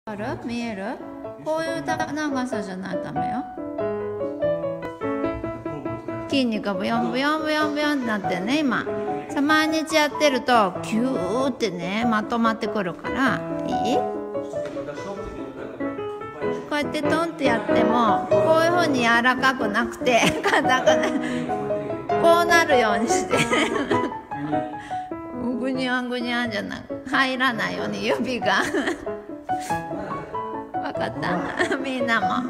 ある？見える？こういう長さじゃないとダメよ。筋肉がブヨンブヨンブヨンブヨンってなってね、今。毎日やってるとキューってねまとまってくるから。いい？こうやってトンってやってもこういうふうに柔らかくなくて硬くなこうなるようにしてぐにゃんぐにゃんじゃなく入らないように指がわかった？みんなも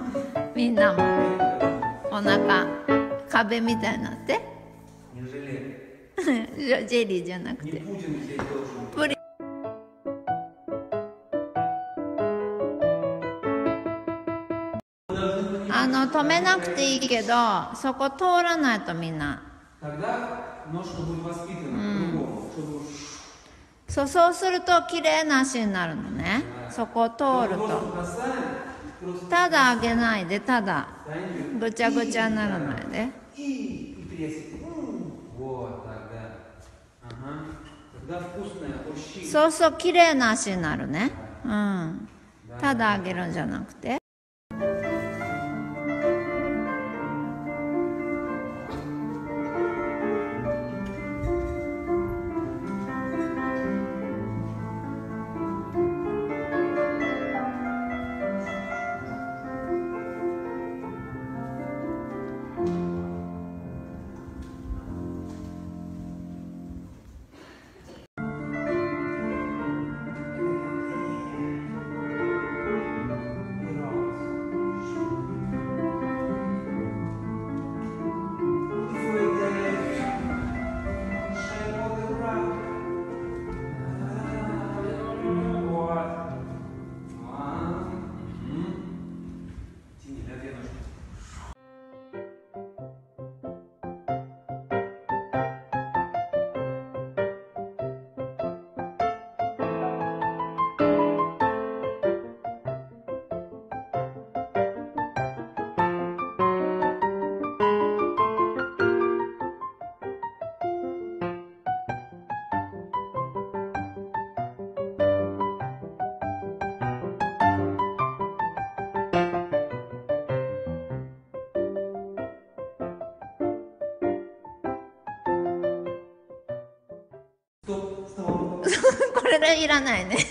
お腹壁みたいになってジェリーじゃなくてプリン。止めなくていいけどそこ通らないとみんな、そうすると綺麗な足になるのね。そこを通るとただ上げないで、ただぐちゃぐちゃにならないで。そう綺麗な足になるね。ただ上げるんじゃなくて。これでいらないね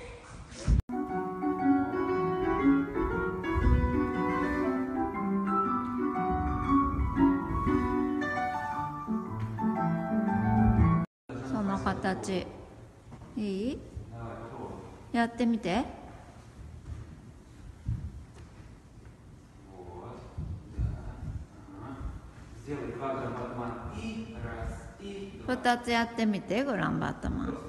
その形いい？やってみて。2つやってみて、グランバットマン。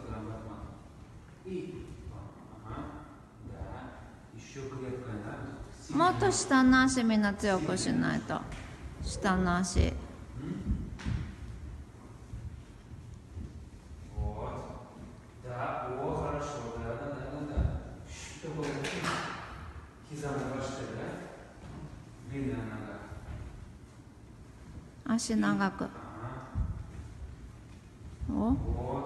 もっと下の足みんな強くしないと。下の足足長く。お